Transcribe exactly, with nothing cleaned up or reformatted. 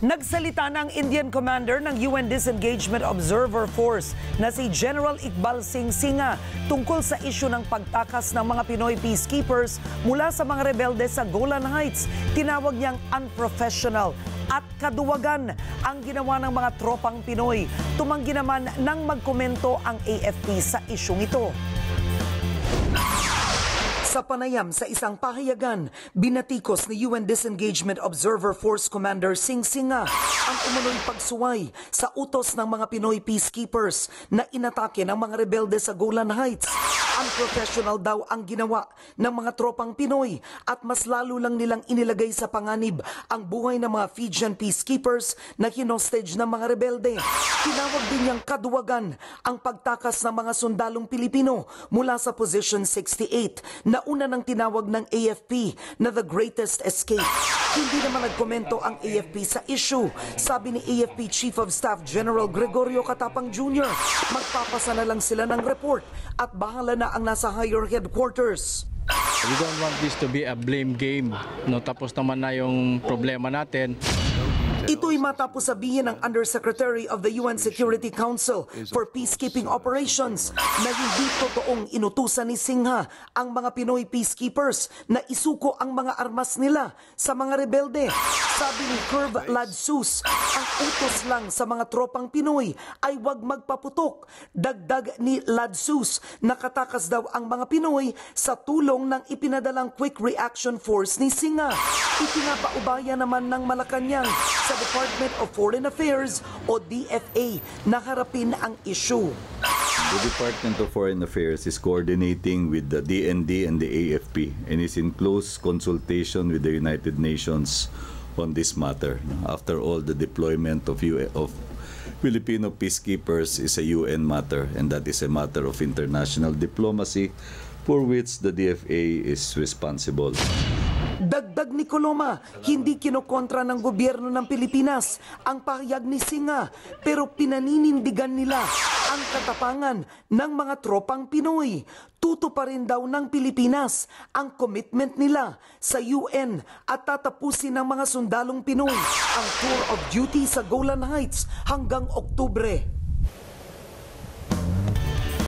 Nagsalita ng Indian commander ng U N Disengagement Observer Force na si General Ikbal Singha tungkol sa isyu ng pagtakas ng mga Pinoy peacekeepers mula sa mga rebelde sa Golan Heights. Tinawag niyang unprofessional at kaduwagan ang ginawa ng mga tropang Pinoy. Tumanggi naman nang magkomento ang A F P sa isyung ito. Sa panayam sa isang pahayagan, binatikos ni U N Disengagement Observer Force Commander Singgh ang umunoy pagsuway sa utos ng mga Pinoy peacekeepers na inatake ng mga rebelde sa Golan Heights. Unprofessional daw ang ginawa ng mga tropang Pinoy at mas lalo lang nilang inilagay sa panganib ang buhay ng mga Fijian peacekeepers na hinostage ng mga rebelde. Tinawag din niyang kaduwagan ang pagtakas ng mga sundalong Pilipino mula sa Position sixty-eight na una nang tinawag ng A F P na the greatest escape. Hindi naman nagkomento ang A F P sa issue. Sabi ni A F P Chief of Staff General Gregorio Katapang Junior, magpapasa na lang sila ng report at bahala na ang nasa higher headquarters. We don't want this to be a blame game. No, tapos naman na yung problema natin. Ito'y matapos sabihin ng Undersecretary of the U N Security Council for Peacekeeping Operations na hindi totoong inutusan ni Singha ang mga Pinoy peacekeepers na isuko ang mga armas nila sa mga rebelde. Sabi ni Curve Ladsus, ang utos lang sa mga tropang Pinoy ay huwag magpaputok. Dagdag ni Ladsus, nakatakas daw ang mga Pinoy sa tulong ng ipinadalang Quick Reaction Force ni Singha. Ipinapaubaya naman ng Malacanang sa Department of Foreign Affairs o D F A na harapin ang issue. The Department of Foreign Affairs is coordinating with the D N D and the A F P and is in close consultation with the United Nations on this matter. After all, the deployment of, U of Filipino peacekeepers is a U N matter, and that is a matter of international diplomacy for which the D F A is responsible. Dagdag ni Coloma, hindi kinokontra ng gobyerno ng Pilipinas ang pahayag ni Singha, pero pinaninindigan nila ang katapangan ng mga tropang Pinoy. Tuto pa rin daw ng Pilipinas ang commitment nila sa U N at tatapusin ng mga sundalong Pinoy ang tour of duty sa Golan Heights hanggang Oktubre.